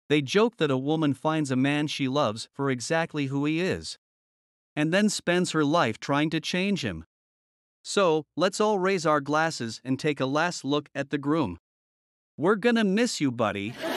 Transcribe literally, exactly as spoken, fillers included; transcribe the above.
They joke that a woman finds a man she loves for exactly who he is, and then spends her life trying to change him. So, let's all raise our glasses and take a last look at the groom. We're gonna miss you, buddy.